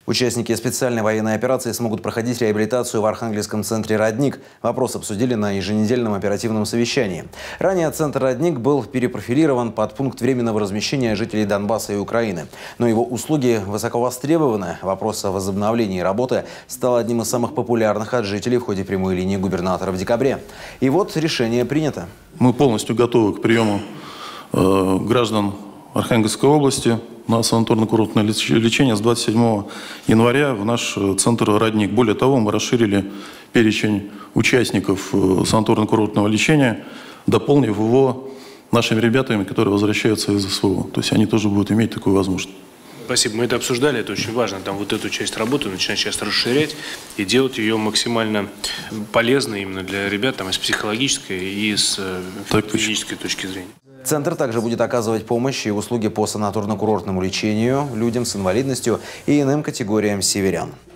Участники специальной военной операции смогут проходить реабилитацию в Архангельском центре «Родник». Вопрос обсудили на еженедельном оперативном совещании. Ранее центр «Родник» был перепрофилирован под пункт временного размещения жителей Донбасса и Украины. Но его услуги высоко востребованы. Вопрос о возобновлении работы стал одним из самых популярных от жителей в ходе прямой линии губернатора в декабре. И вот решение принято. Мы полностью готовы к приему граждан Архангельской области на санаторно-курортное лечение с 27 января в наш центр «Родник». Более того, мы расширили перечень участников санаторно-курортного лечения, дополнив его нашими ребятами, которые возвращаются из СВО. То есть они тоже будут иметь такую возможность. Спасибо. Мы это обсуждали, это очень важно. Там вот эту часть работы начинать сейчас расширять и делать ее максимально полезной именно для ребят там, и с психологической, и с физической точки зрения. Центр также будет оказывать помощь и услуги по санаторно-курортному лечению людям с инвалидностью и иным категориям северян.